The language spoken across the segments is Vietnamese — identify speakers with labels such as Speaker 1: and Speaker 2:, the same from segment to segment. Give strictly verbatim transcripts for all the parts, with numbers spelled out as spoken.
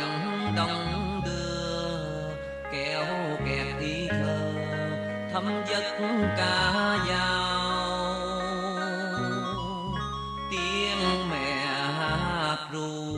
Speaker 1: giọng đông đưa, kéo kẹt ý thơ thấm chất ca dao. Tiếng mẹ hát ru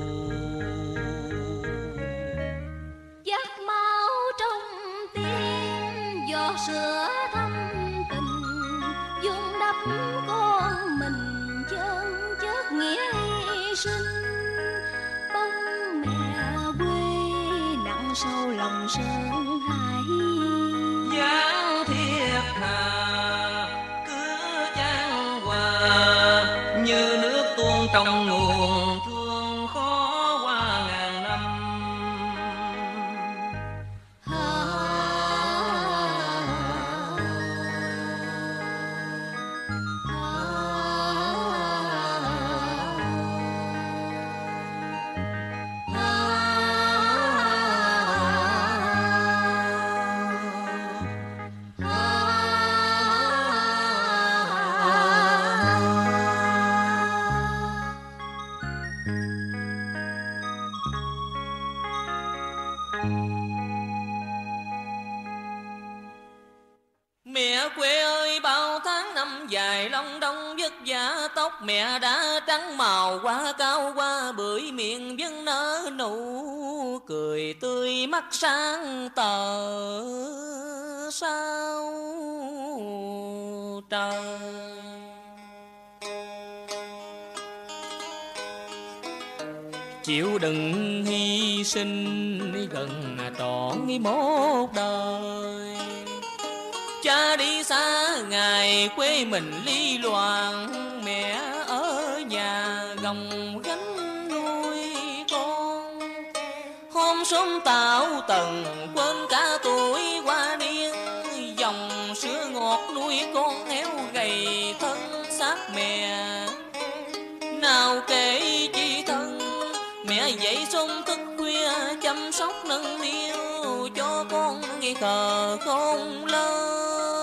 Speaker 2: dắt máu trong tim, giọt sữa thâm tình, dung đắp con mình chân chất nghĩa hy sinh. Bóng mẹ quê nặng sâu lòng sơn hải,
Speaker 1: dáng thiết tha cứ chan hòa, như nước tuôn trong nguồn thương khó qua ngàn năm.
Speaker 3: Mẹ quê ơi, bao tháng năm dài long đong vất vả, tóc mẹ đã trắng màu qua cao qua bưởi, miệng vẫn nở nụ cười tươi, mắt sáng tờ sao trời. Chịu đừng hy sinh gần trọn một đời, cha đi xa ngày quê mình ly loạn, mẹ ở nhà gồng gánh nuôi con. Hôm sớm tảo tần quên cả tuổi qua niên, dòng sữa ngọt nuôi con héo gầy thân xác mẹ. Nào kể chi thân, mẹ dậy sớm thức khuya chăm sóc nâng niu cho con nghi khờ không lớn.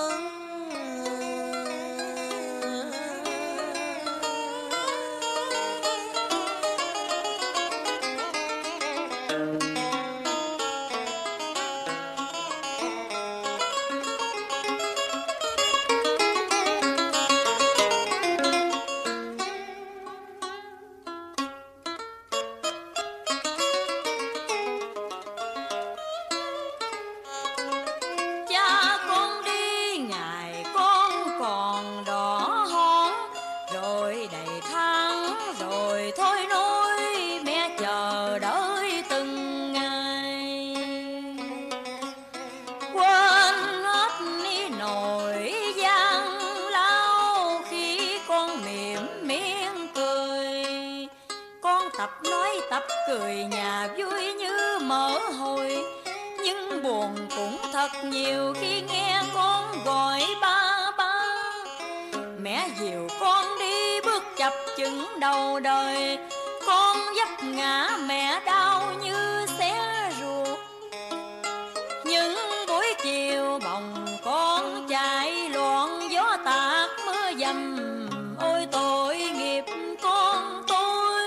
Speaker 2: Cười nhà vui như mở hồi, nhưng buồn cũng thật nhiều khi nghe con gọi ba ba. Mẹ dìu con đi bước chập chững đầu đời, con vấp ngã mẹ đau như xé ruột. Những buổi chiều bồng con chạy loạn gió tạt mưa dầm, ôi tội nghiệp con tôi.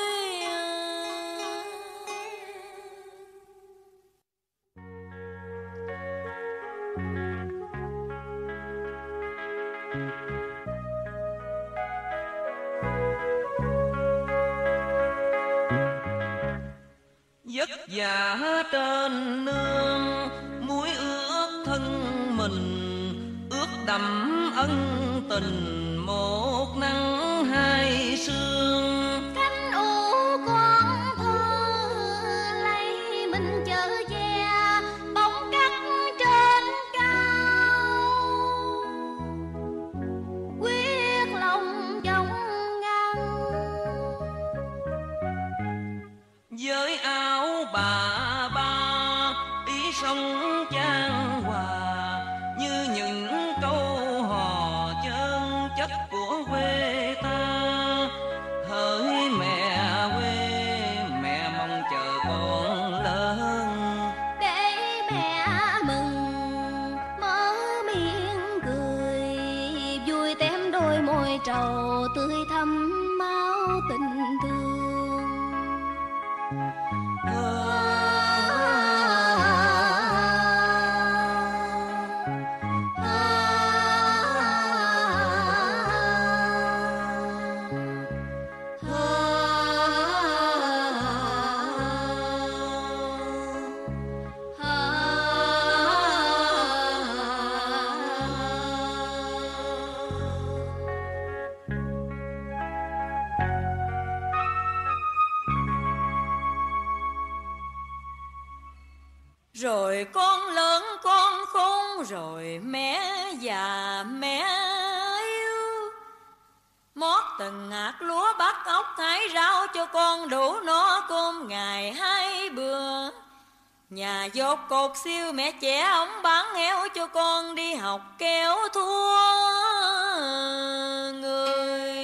Speaker 1: Vất vả trên nương, muối ướt thân mình, ướt đậm ân tình một nắng hai sương.
Speaker 2: Cánh u con thơ lấy mình chở che, bóng cắt trên cao, quyết lòng trong ngăn.
Speaker 1: Với áo bà ba ý sông chan hòa, như những câu hò chân chất của quê ta. Hỡi mẹ quê, mẹ mong chờ con lớn,
Speaker 2: để mẹ mừng mở miệng cười, vui tém đôi môi trầu tươi thắm máu tình thương.
Speaker 1: à,
Speaker 2: Rồi con lớn con khôn, rồi mẹ già mẹ yếu. Mót từng hạt lúa bắt ốc thái rau cho con đủ no cơm ngày hai bữa. Nhà dột cột siêu mẹ trẻ ống bán heo cho con đi học kéo thua người.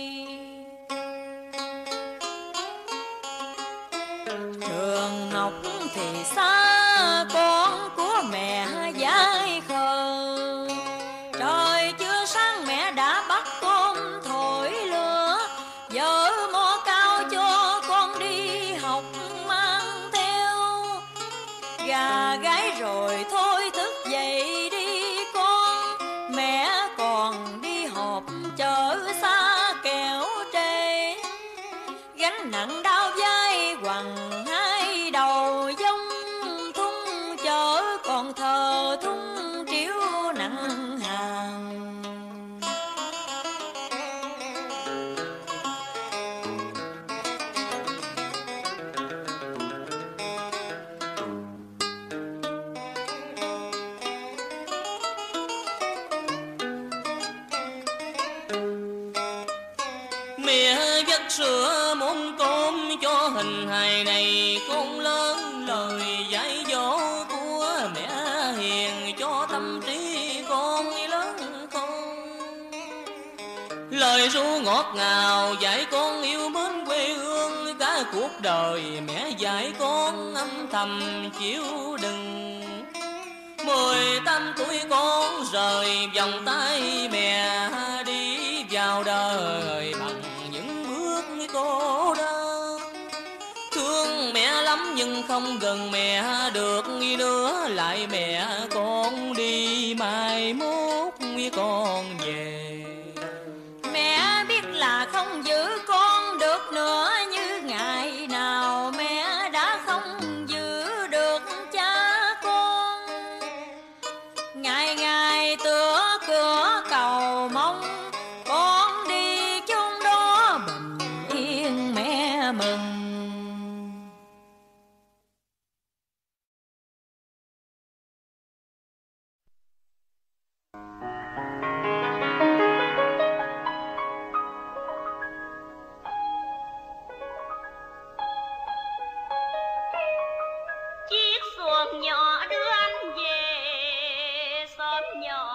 Speaker 2: Trường học thì xa con của mẹ dại khờ. Trời chưa sáng mẹ đã bắt con thổi lửa. Vợ mò cao cho con đi học mang theo. Gà gáy rồi thôi thức dậy đi con. Mẹ còn đi họp chợ xa kẻo trễ. Gánh nặng đau vai quằn hai đầu dông thung. Chợ còn thờ thung triểu nặng hàng.
Speaker 3: Mẹ vắt sữa món cơm cho hình hài này con lớn. Lời dạy dỗ của mẹ hiền cho tâm trí con lớn con. Lời ru ngọt ngào dạy con yêu mến quê hương. Cả cuộc đời mẹ dạy con âm thầm chịu đựng. Mười tám tuổi con rời vòng tay mẹ đi vào đời bằng những bước cô đơn. Thương mẹ lắm nhưng không gần mẹ được nữa. Lại mẹ con đi mai mốt con về.
Speaker 2: Mẹ biết là không giữ con được nữa. Như ngày nào mẹ đã không giữ được cha con. Ngày ngày tựa cửa cầu mong con đi chốn đó bình yên mẹ mừng.
Speaker 4: Chiếc xuồng nhỏ đưa anh về xóm nhỏ.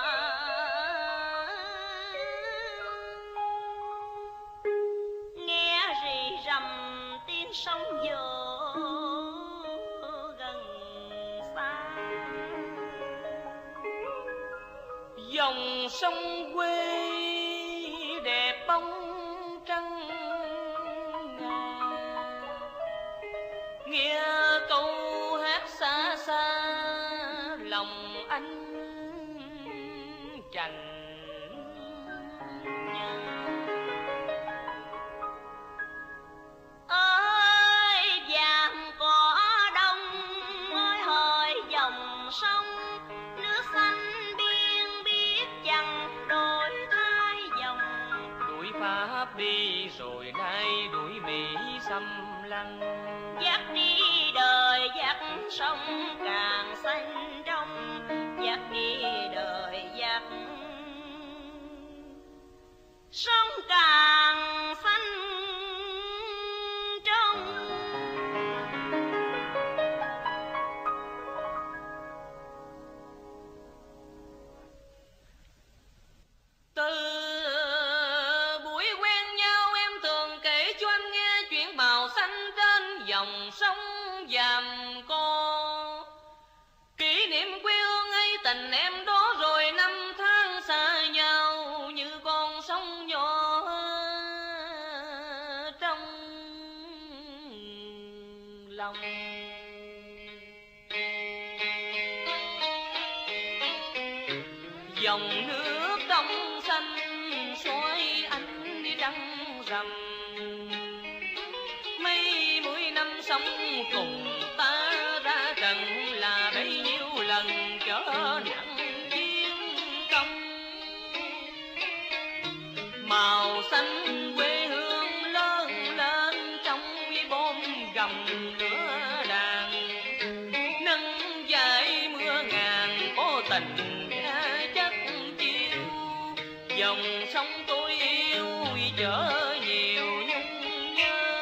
Speaker 4: Nghe rì rầm tiếng sóng vỗ gần xa.
Speaker 3: Dòng sông quê đẹp bóng trăng ngà. Nghe câu hát xa xa lòng anh chành nhà.
Speaker 4: Ơi vàng cỏ đông, ơi hỡi dòng sông. Nước xanh biên biết chẳng đổi thay dòng.
Speaker 3: Đuổi Pháp đi rồi nay đuổi Mỹ xâm lăng.
Speaker 4: Dắt đi đời dắt sông càng xanh trong. Dắt đi đời dắt sông càng xanh trong.
Speaker 3: Từ buổi quen nhau em thường kể cho anh nghe chuyện màu xanh trên dòng sông Vàm Co. Kỷ niệm quê hương ấy tình em đó rồi năm tháng xa nhau. Như con sông nhỏ trong lòng. Dòng nước trong xanh xoay anh đi trăng rằm. Mấy mươi năm sống cùng ta ra trần là bấy nhiêu lần trở nặng chiến công. Màu xanh quê hương lớn lên trong bom gầm lửa đàn. Nâng tình chất chiêu, dòng sông tôi yêu chở nhiều nhung nhớ.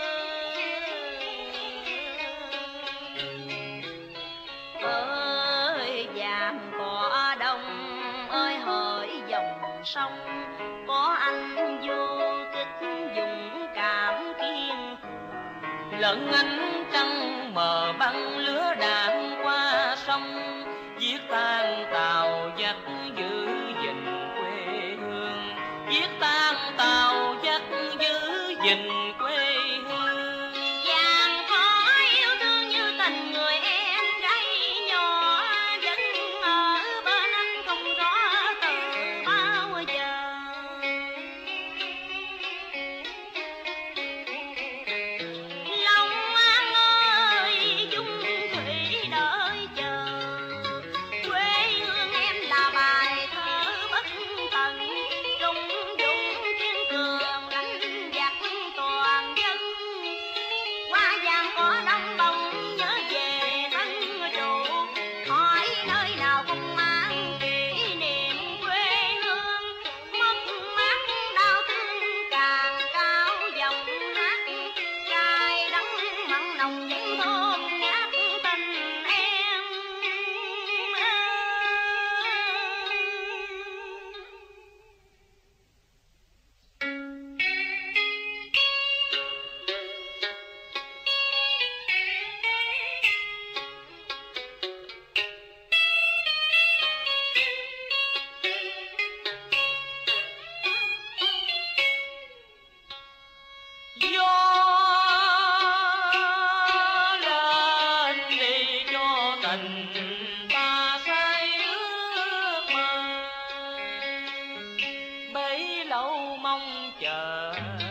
Speaker 4: Ơi vàm cỏ đông ơi hỡi dòng sông, có anh vô kích dũng cảm kiên cường.
Speaker 3: Lẫn ánh trăng mờ băng lửa đạn qua sông, viết tan tàu dắt giữ gìn quê hương, viết tan tàu dắt giữ gìn quê hương.
Speaker 4: Vàng có yêu thương như tình người em gái nhỏ, vẫn ở bên anh không rõ từ bao giờ. Lòng An ơi dung thủy đợi chờ, quê hương em là bài thơ bất tận, trung dũng kiên cường đánh giặc toàn dân. Qua vàng cỏ đông bông nhớ về thân trụ, hỏi nơi nào không mang kỷ niệm quê hương. Mất mát đau thương càng cao giọng hát, cay đắng mặn nồng những thôn nhát tình em.
Speaker 3: Gió lên đi cho tình ta say nước mơ, bấy lâu mong chờ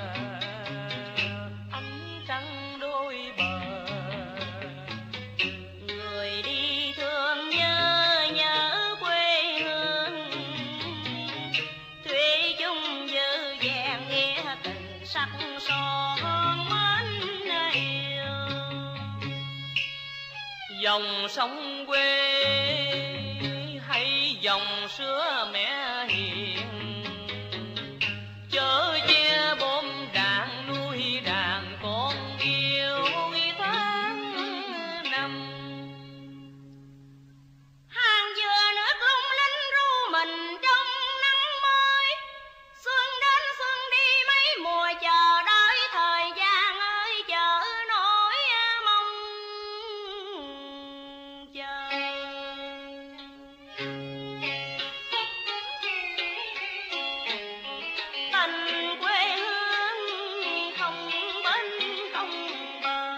Speaker 3: ánh trăng đôi bờ.
Speaker 4: Người đi thương nhớ nhớ quê hương, thủy chung dư vàng nghe tình sắc son mến yêu.
Speaker 3: Dòng sông quê hay dòng sữa mẹ hiền, chở che bom đạn nuôi đàn con yêu tháng năm.
Speaker 4: Hàng dừa nước lung linh ru mình trong nắng mới, xuân đến xuân đi mấy mùa chờ đợi thời gian ơi chờ nỗi mong chờ. Tình quê hương không bên không bờ,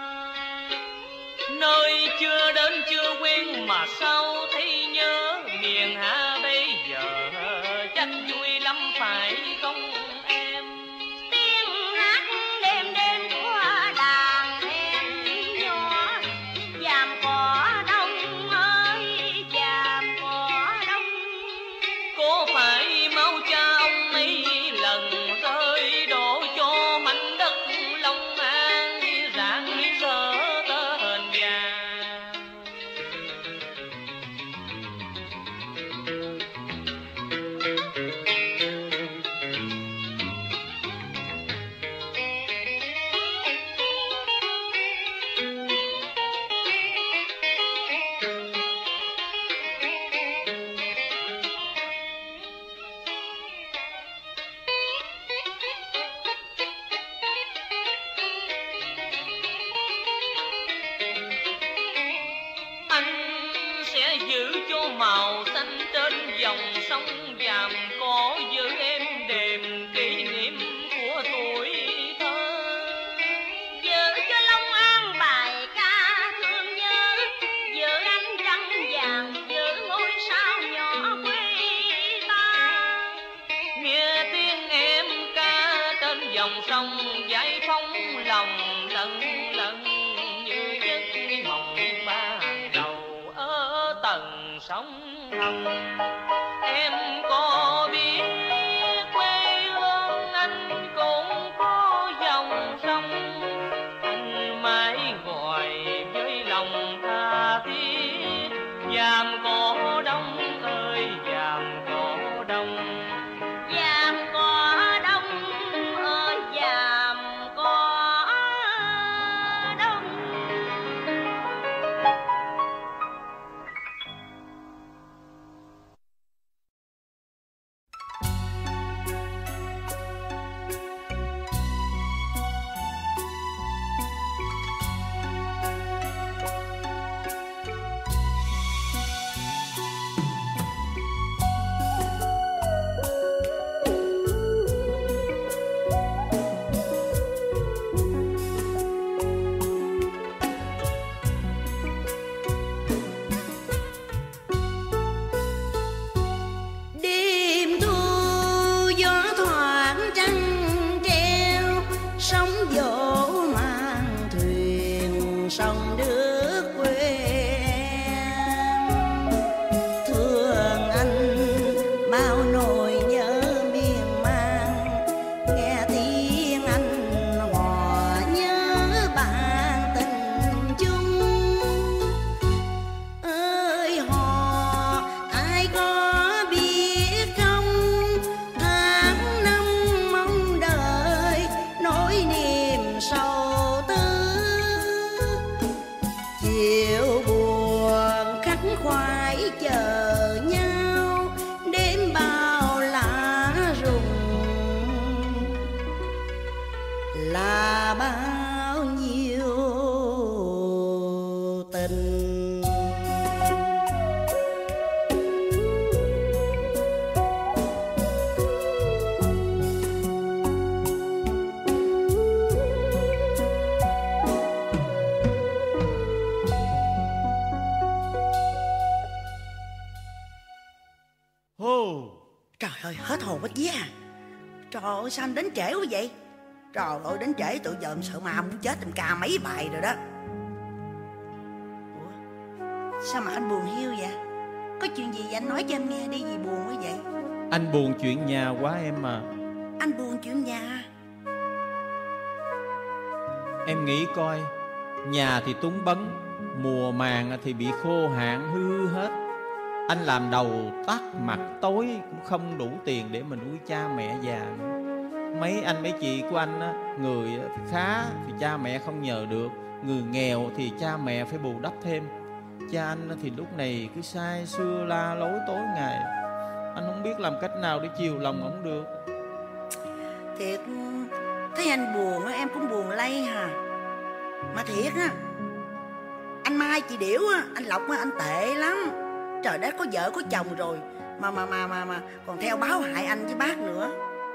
Speaker 3: Nơi chưa đến chưa quen mà sao thấy nhớ, miền Hạ bây giờ chắc vui lắm phải không em?
Speaker 4: tiếng hát đêm đêm của đàn em nhỏ. Vàm cỏ đông ơi vàm cỏ đông,
Speaker 3: Có phải máu cha ông mấy lần rơi đổ cho mảnh đất Long An rạng rỡ tên vàng? Anh sẽ giữ cho màu xanh trên dòng sông Vàm Cỏ, giữ em đềm kỷ niệm của tuổi thơ.
Speaker 4: giữ cho Long An bài ca thương nhớ, giữ ánh trăng vàng giữ ngôi sao nhỏ quê ta.
Speaker 3: Nghe tiếng em ca trên dòng sông giải phóng lòng lận lận như giấc mộng ban đầu ở tầng sóng hầm. Em có biết quê hương anh cũng có dòng sông, anh mãi gọi với lòng tha thiết. Vàm Cỏ đông ơi
Speaker 5: khoái chờ nhau đêm bao lá rụng, là bao nhiêu tình.
Speaker 6: Trời ơi, hết hồn hết vía à. Trời ơi, sao anh đến trễ quá vậy? Trời ơi, đến trễ tụi giờ em sợ mà muốn chết, em ca mấy bài rồi đó. Ủa, sao mà anh buồn hiu vậy? Có chuyện gì vậy anh nói cho em nghe đi, gì buồn quá vậy?
Speaker 7: Anh buồn chuyện nhà quá em à.
Speaker 6: Anh buồn chuyện nhà?
Speaker 7: Em nghĩ coi, nhà thì túng bấn, mùa màng thì bị khô hạn hư hết. Anh làm đầu tắt mặt tối cũng không đủ tiền để mình nuôi cha mẹ già nữa. Mấy anh mấy chị của anh á, người thì khá thì cha mẹ không nhờ được, người nghèo thì cha mẹ phải bù đắp thêm. Cha anh thì lúc này cứ say sưa la lối tối ngày. Anh không biết làm cách nào để chiều lòng ổng được.
Speaker 6: Thiệt, thấy anh buồn á, em cũng buồn lây hà. Mà thiệt á, anh Mai chị Điểu á, anh Lộc á, anh tệ lắm. Trời đất, có vợ có chồng rồi mà mà mà mà mà còn theo báo hại anh với bác nữa.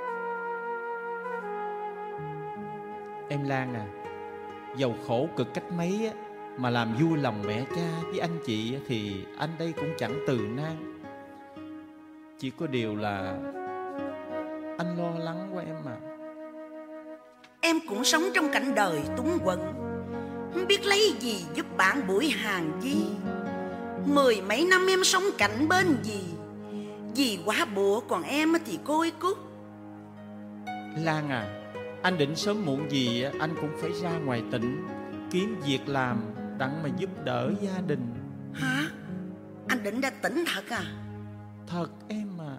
Speaker 7: Em Lan à, dầu khổ cực cách mấy á, mà làm vui lòng mẹ cha với anh chị thì anh đây cũng chẳng từ nan. Chỉ có điều là anh lo lắng quá em à.
Speaker 6: Em cũng sống trong cảnh đời túng quẫn, không biết lấy gì giúp bạn buổi hàng gì. Mười mấy năm em sống cạnh bên dì, dì quá bụa còn em thì côi cút.
Speaker 7: Lan à, anh định sớm muộn gì anh cũng phải ra ngoài tỉnh kiếm việc làm đặng mà giúp đỡ gia đình.
Speaker 6: Hả? Anh định ra tỉnh thật à?
Speaker 7: Thật em à.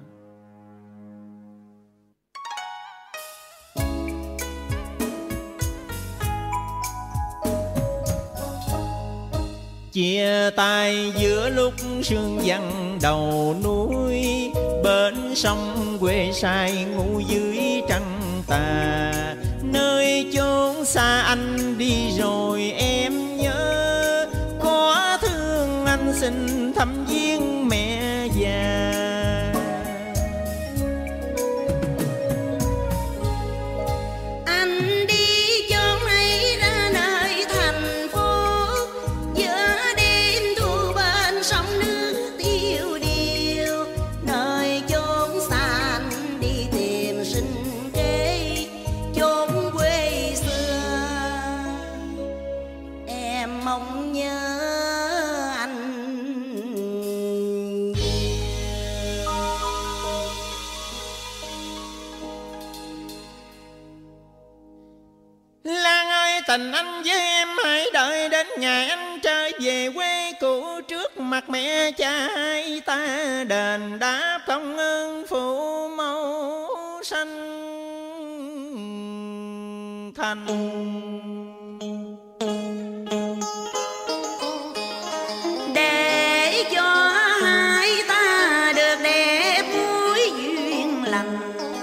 Speaker 7: Chia tay giữa lúc sương vắng đầu núi, bên sông quê sai ngủ dưới trăng tà. Nơi chốn xa anh đi rồi em nhớ, có thương anh xin thăm viếng mẹ già. Tình anh với em hãy đợi đến ngày anh trở về quê cũ, trước mặt mẹ cha hai ta đền đáp công ơn phụ mẫu sanh thành.
Speaker 6: Để cho hai ta được đẹp mối duyên lành,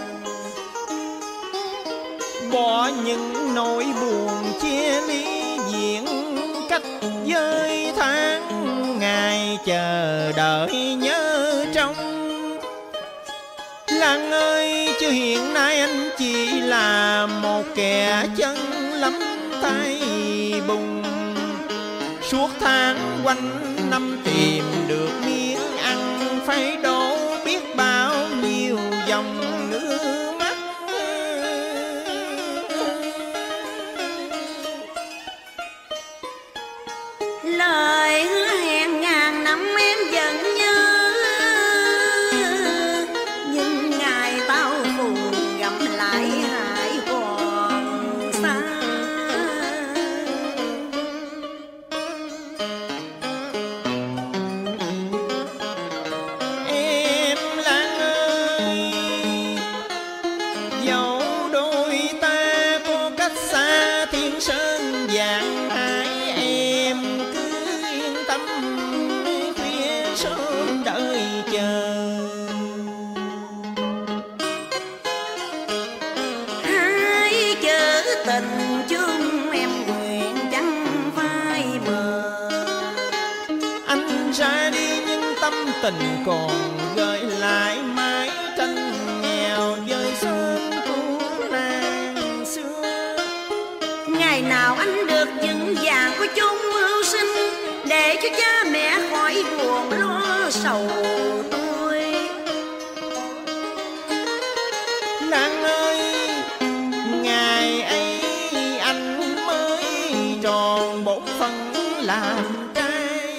Speaker 7: bỏ những nỗi buồn chia ly diễn cách với tháng ngày chờ đợi nhớ trong. Lan ơi, chứ hiện nay anh chỉ là một kẻ chân lắm tay bùn, suốt tháng quanh năm tìm được miếng ăn, phải đổ biết bao nhiêu dòng nước mắt.
Speaker 6: Lời hứa hẹn ngàn năm em vẫn nhớ, nhưng ngày tao phù gặp lại hại còn xa.
Speaker 7: đợi chờ.
Speaker 5: Hai chữ tình chung em nguyện chẳng phai mờ.
Speaker 7: Anh ra đi nhưng tâm tình còn gợi lại mái tranh nghèo với sơn của nàng xưa.
Speaker 5: Ngày nào anh được vững vàng có chung mưu sinh, để cho cha mẹ khỏi buồn lo sầu tôi.
Speaker 7: Lan ơi, ngày ấy anh mới tròn bổn phận làm trai.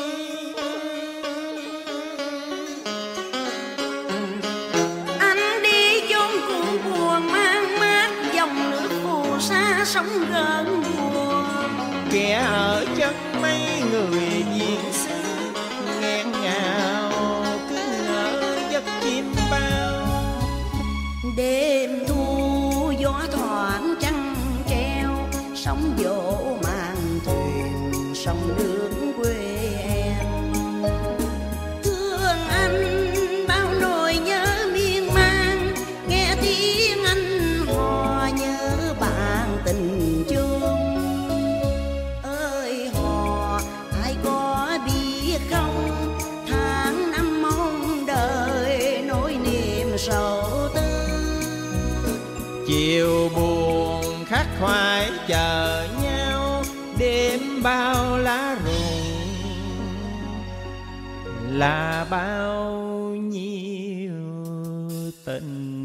Speaker 5: Anh đi chốn cuồng buồn mang mát dòng nước phù sa sóng gần buồn.
Speaker 7: Kẻ ở chân mấy người diện xứ nghẹn ngào cứ ngỡ giấc chim bao.
Speaker 5: Đêm thu gió thoảng trăng treo, sóng vỗ mang thuyền sông nước quê em. Thương anh bao nỗi nhớ miên man, nghe tiếng anh hò nhớ bạn tình chung. Ơi hò ai có biết không, tháng năm mong đợi nỗi niềm sầu tư.
Speaker 7: Chiều buồn khắc khoải chờ nhau, đêm bao lá rụng là bao nhiêu tình.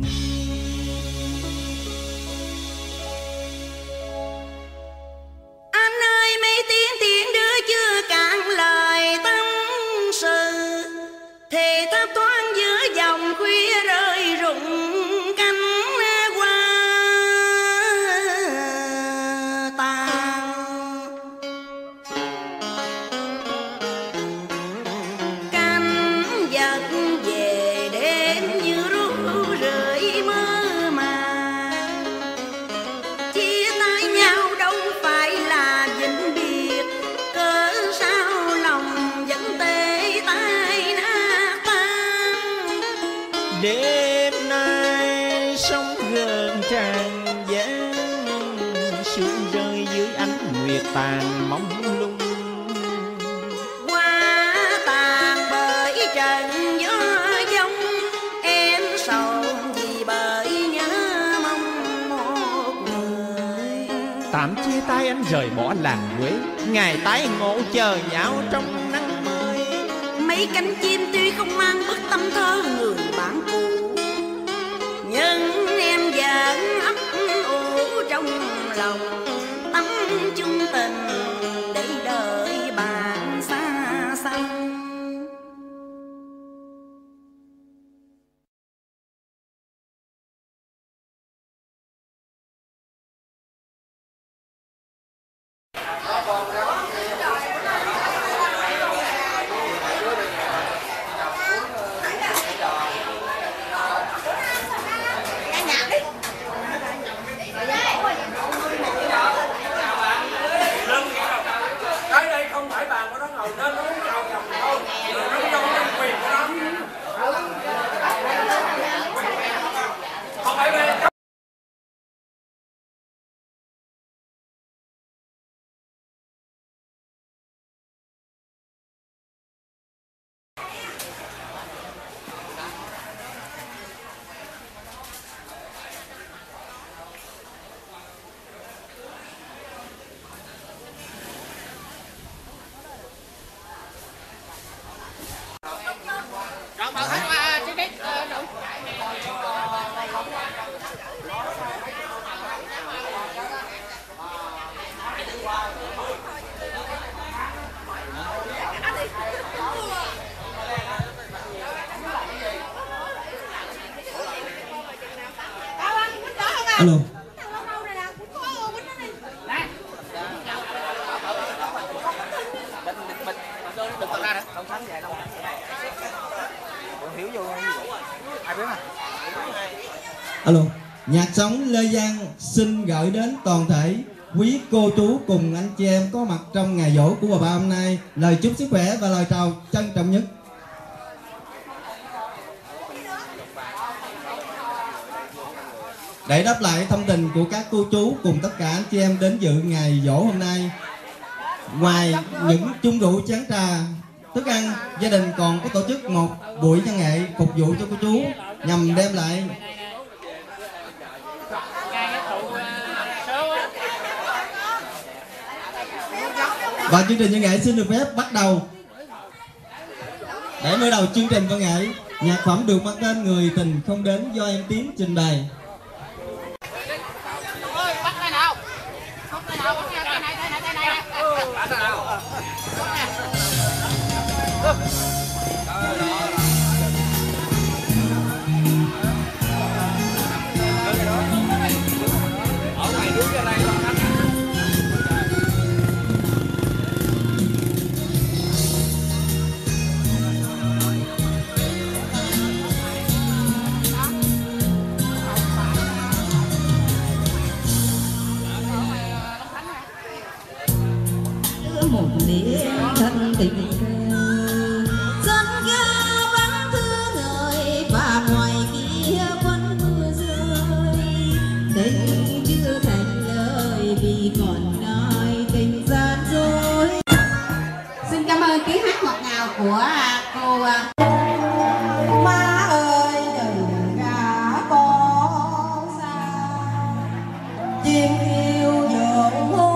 Speaker 5: Anh ơi mấy tiếng tiếng đưa chưa cạn lời tâm sự, thề thấp thoáng giữa dòng khuya rơi rụng cánh hoa tàn. Cánh giật về đêm như ru rượi mơ màng, chia tay nhau đâu phải là vĩnh biệt, cớ sao lòng vẫn tê tái nát tan.
Speaker 7: Đêm nay sóng gần tràn gian, sương rơi dưới ánh nguyệt tàn mông lung.
Speaker 5: Hoa tàn bởi trận gió giông, em sầu vì bởi nhớ mong một người.
Speaker 7: Tạm chia tay anh rời bỏ làng quê, ngày tái ngộ chờ nhau trong nắng mới.
Speaker 5: Mấy cánh chim tuy không mang bức tâm thơ người bạn cũ, nhưng em vẫn ấp ủ trong lòng tấm chung tình để đợi bạn xa xăm.
Speaker 8: Tới đây không phải bàn của nó ngồi nên nó muốn chào chồng thôi, nó không có quyền của nó. Không phải về.
Speaker 9: Alo. Alo, nhạc sống Lê Giang xin gửi đến toàn thể quý cô chú cùng anh chị em có mặt trong ngày giỗ của bà ba hôm nay lời chúc sức khỏe và lời chào trân trọng nhất. Để đáp lại thâm tình của các cô chú cùng tất cả anh chị em đến dự ngày dỗ hôm nay, ngoài những chung rượu chén trà, thức ăn, gia đình còn có tổ chức một buổi văn nghệ phục vụ cho cô chú nhằm đem lại và chương trình văn nghệ xin được phép bắt đầu. Để mở đầu chương trình văn nghệ, nhạc phẩm được mang tên Người Tình Không Đến do em Tiến trình bày.
Speaker 5: Một niềm thân tình dân ga vắng thương người và ngoài kia vẫn mưa rơi, tình chưa thành lời vì còn nơi tình gian dối. Xin cảm ơn tiếng hát ngọt ngào của cô. Má ơi đừng gả con xa, chim yêu dỗ hôn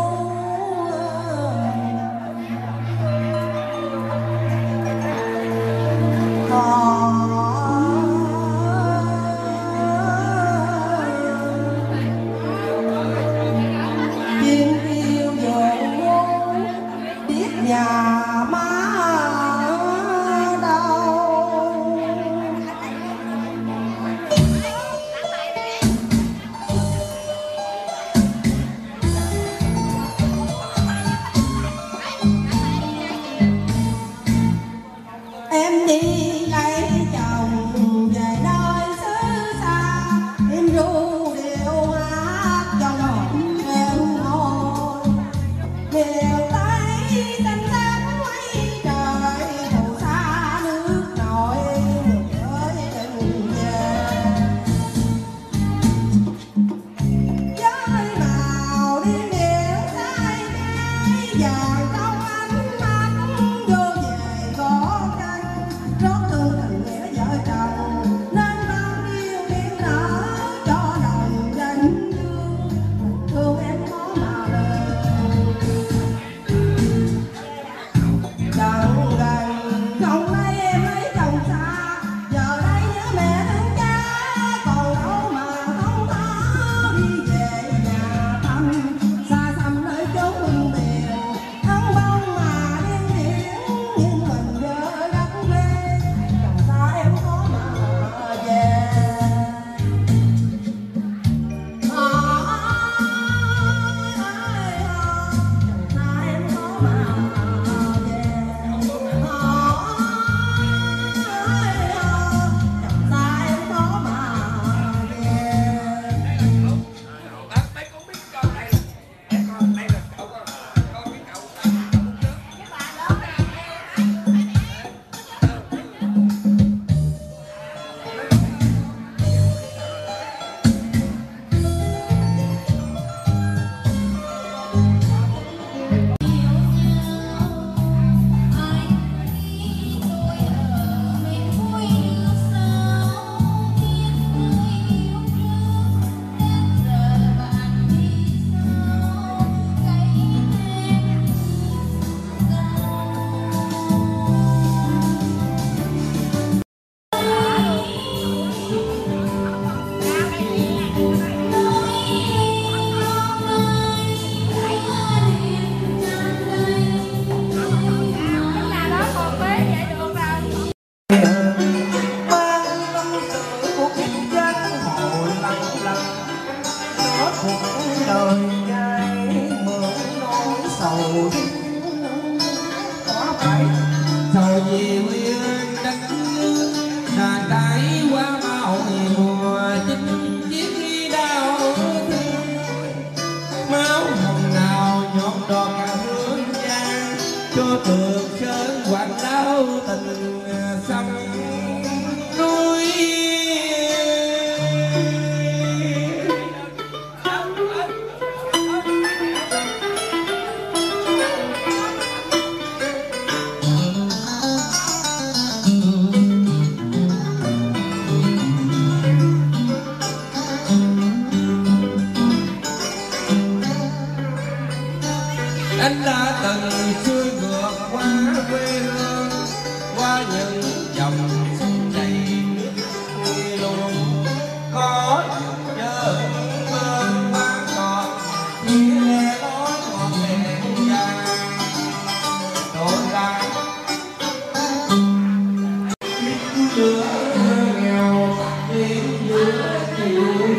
Speaker 10: qua những dòng sông chảy luôn có dừng chờ mơ vang ngọt nghe nói ngọt đèn vàng đôi lại lửa nghèo tiếng giữa chiều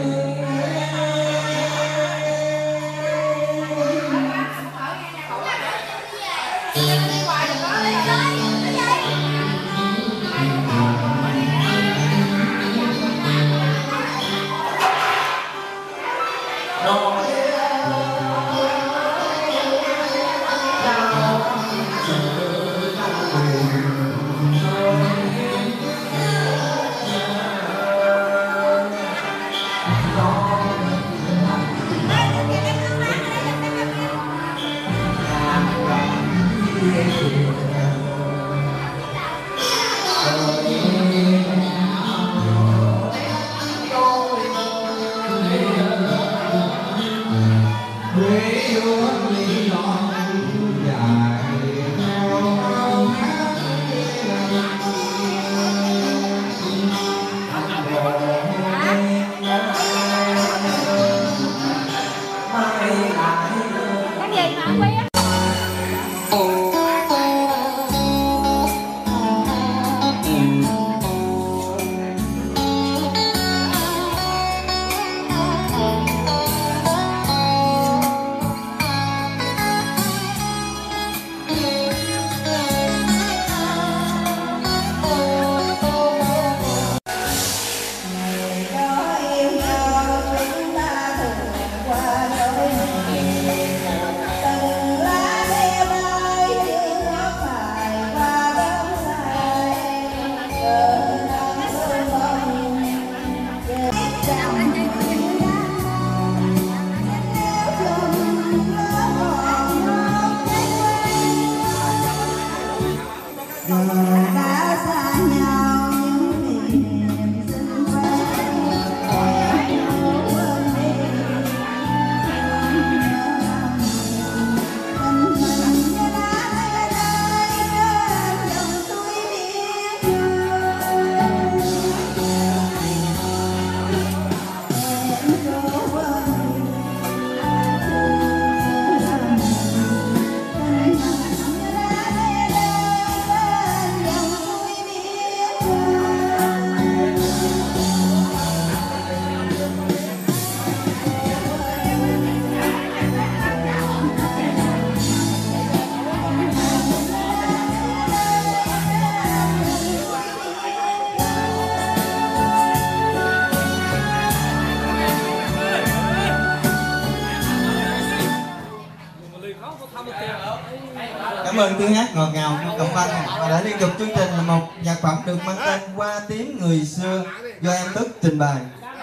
Speaker 9: Cảm ơn tiếng hát ngọt ngào của Cẩm Văn và đã liên tục chương trình là một nhạc phẩm được mang tên Qua Tiếng Người Xưa do em Đức trình bày.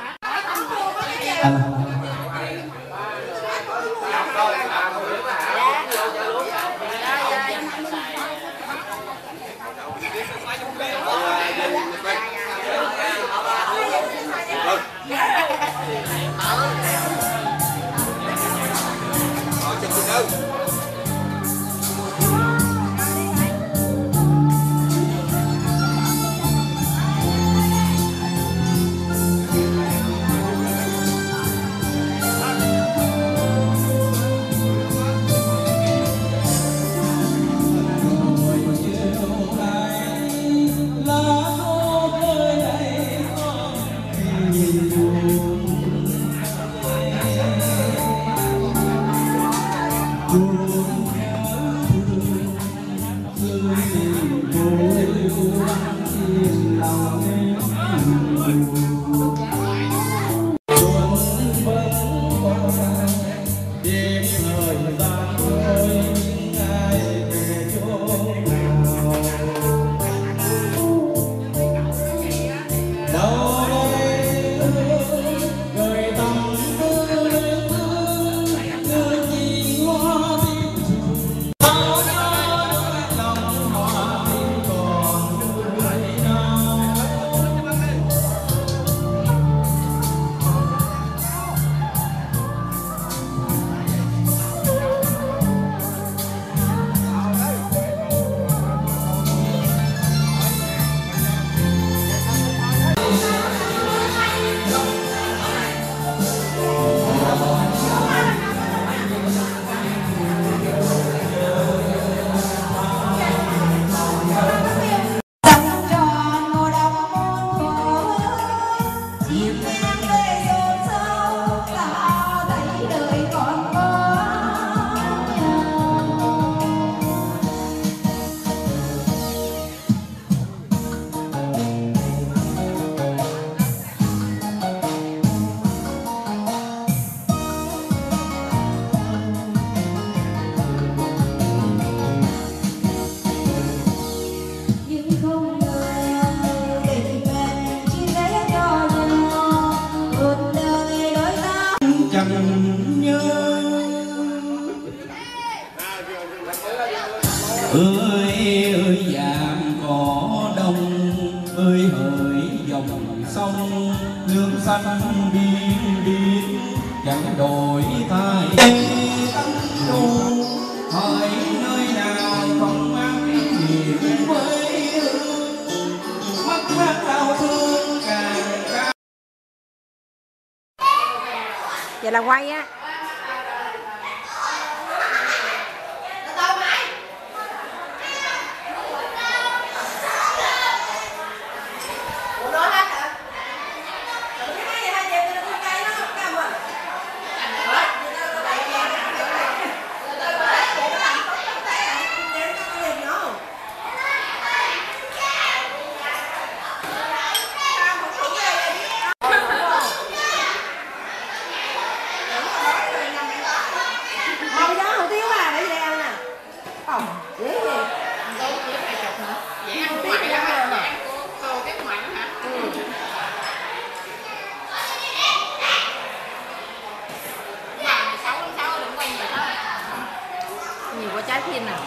Speaker 9: À.
Speaker 10: ơi vàng cỏ đông, ơi hỡi dòng sông nước xanh biên biên chẳng đổi thay. Tâm du hỏi nơi nào không mang niềm quê hương, mất mát đau thương càng cao.
Speaker 11: Vậy là quay á. Nhiều quá trái thiên nè.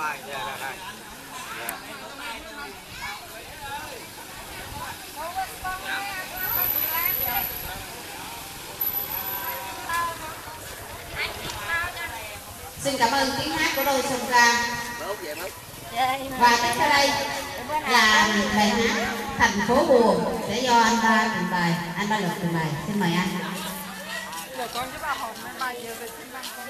Speaker 12: Xin cảm ơn tiếng hát của đôi sông ca. Và tiếp theo đây là một bài hát Thành phố buồn sẽ do anh Ba trình bày, anh Ba Lực trình bày. Xin mời anh.
Speaker 13: Rồi con với bà Hồng mấy bài giờ về xin văn con.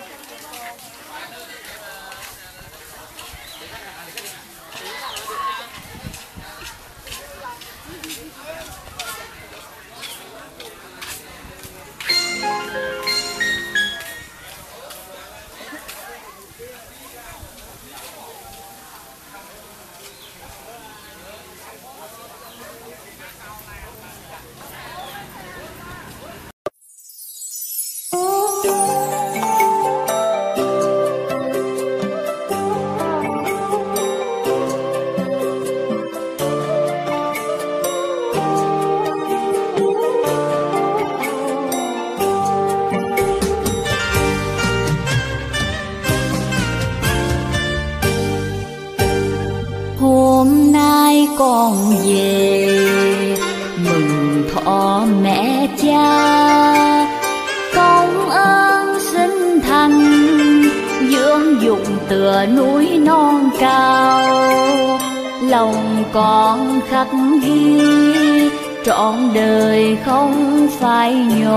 Speaker 2: Hôm nay con về mừng thọ mẹ cha, công ơn sinh thành dưỡng dụng tựa núi non cao. Lòng con khắc ghi trọn đời không phai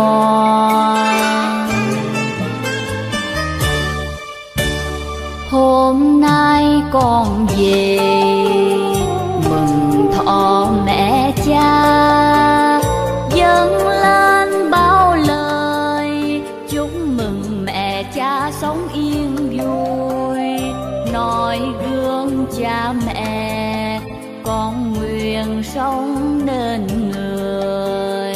Speaker 2: nhòa. Hôm nay con về mừng thọ mẹ cha, dâng lên bao lời chúc mừng mẹ cha sống yên vui. Noi gương cha mẹ con nguyện sống nên người.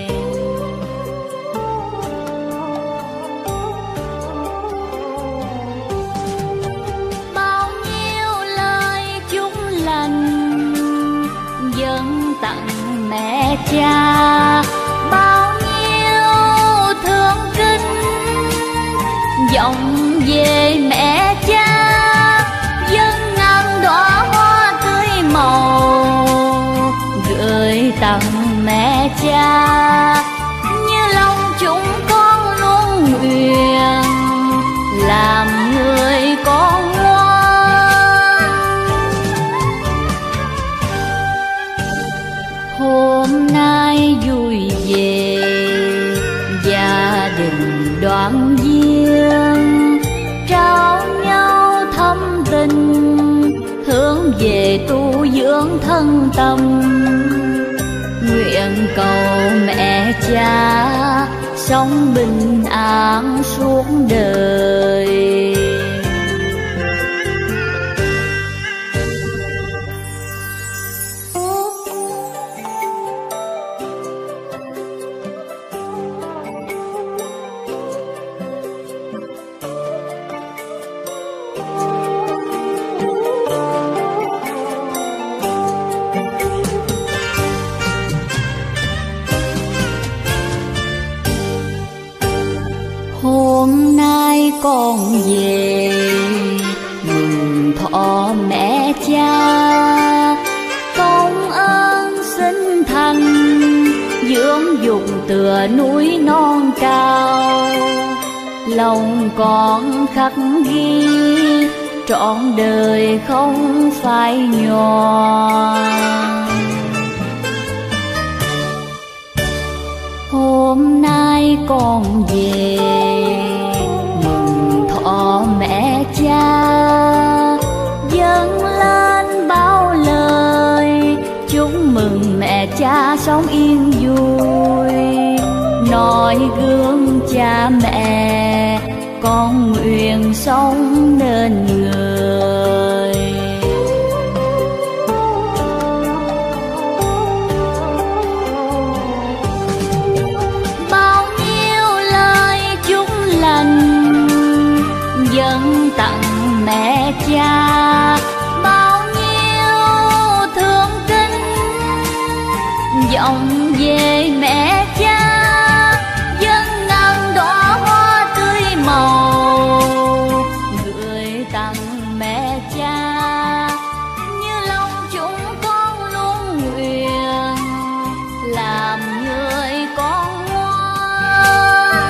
Speaker 2: Dâng tặng mẹ cha bao nhiêu thương kính, vọng về mẹ cha dâng ngàn đóa hoa tươi màu, gửi tặng mẹ cha như lòng chúng con luôn nguyện làm người con ngoan. Hôm nay vui về gia đình đoàn viên, trao nhau thâm tình hướng về tu dưỡng thân tâm. Nguyện cầu mẹ cha sống bình an suốt đời. Hôm nay con về mừng thọ mẹ cha, công ơn sinh thành dưỡng dụng tựa núi non cao. Lòng con khắc ghi trọn đời không phai nhòa. Hôm nay con về mừng thọ mẹ cha, dâng lên bao lời chúc mừng mẹ cha sống yên vui. Noi gương cha mẹ con nguyện sống nên người. Dâng tặng mẹ cha bao nhiêu thương kính, vọng về mẹ cha dâng ngàn đóa hoa tươi màu, gửi tặng cha, như lòng chúng con luôn nguyện làm người con ngoan.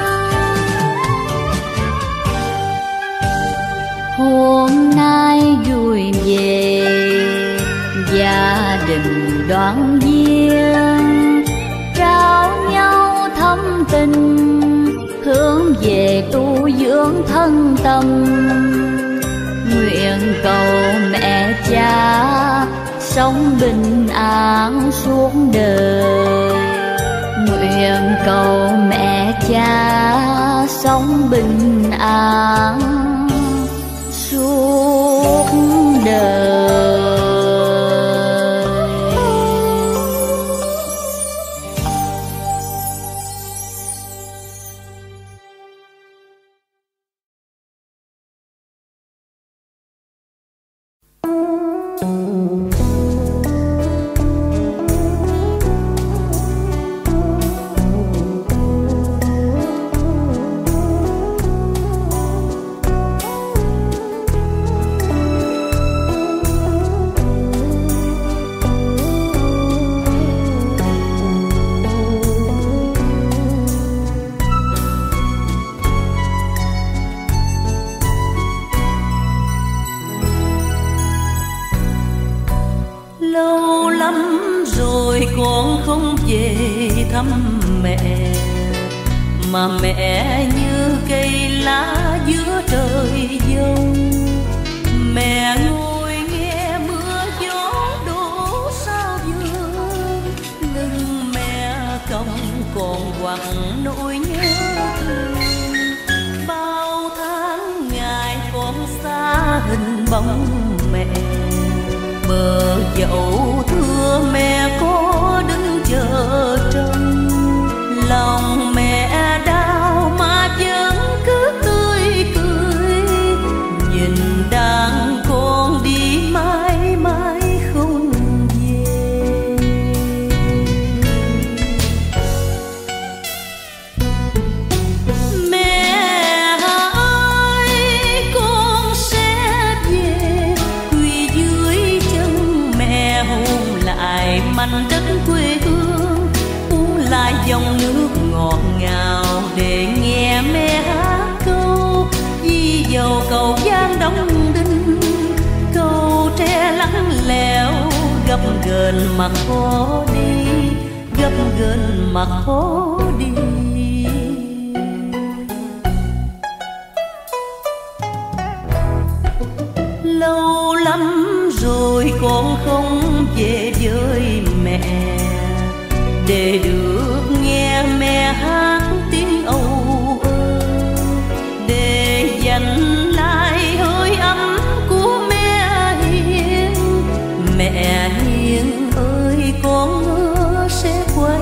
Speaker 2: Hôm nay vui về gia đình đoàn viên, trao nhau thâm tình hướng về tu dưỡng thân tâm. Nguyện cầu mẹ cha sống bình an suốt đời. Nguyện cầu mẹ cha sống bình an suốt đời.
Speaker 14: Lâu lắm rồi con không về thăm mẹ, mà mẹ như cây lá giữa trời giông. Mẹ ngồi nghe mưa gió đổ sao vương, lưng mẹ còng còn quặn nỗi nhớ thương. Bao tháng ngày con xa hình bóng mẹ, bờ dậu thưa mẹ có đứng chờ trông. Lòng mẹ đau mà vẫn cứ tươi cười, nhìn đang con đi mãi mãi không về. Mẹ ơi con sẽ về, quỳ dưới chân mẹ hôn lại mảnh đất quê hương, uống lại dòng nước ngọt ngào để nghe mẹ hát câu. Vì dầu cầu Giang Đông Đinh, câu tre lắng lẽo gấp ghềnh mặt khó đi, gấp ghềnh mặt khó đi. Lâu lắm rồi con không về với mẹ, để được nghe mẹ hát tiếng âu ơ, để dành lại hơi ấm của mẹ Hiền. Mẹ Hiền ơi con hứa sẽ quay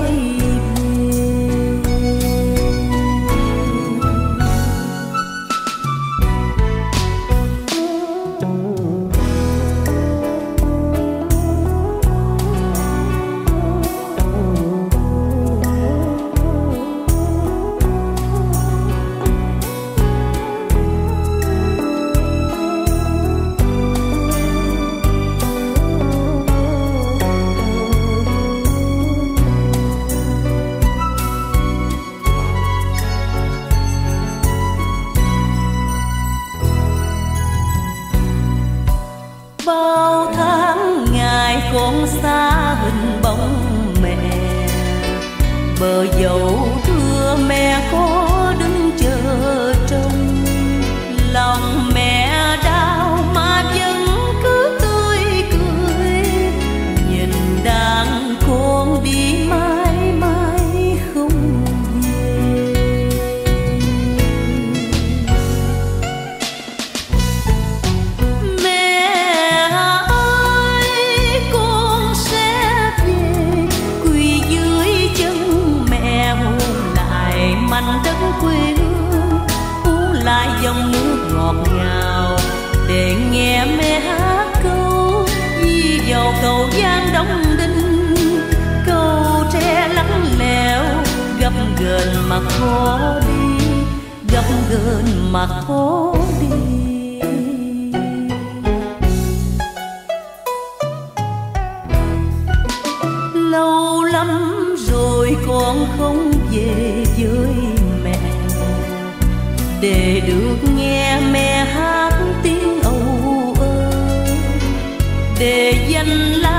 Speaker 14: bao tháng ngày con xa hình bóng mẹ, bờ dậu thưa mẹ có đứng chờ trông. Lòng mẹ đau mà vẫn cứ tươi cười, nhìn đang con đi mãi mãi không về. Mẹ ơi con sẽ về, quỳ dưới chân mẹ hôn lại mảnh đất quê hương, uống lại dòng nước ngọt ngào để nghe mẹ hát câu. Vì dầu cầu Giang Đông Đinh, câu tre lắng lẽo gấp ghềnh mặt khó đi, gấp ghềnh mặt khó đi. được nghe mẹ hát tiếng âu ơ, để danh lá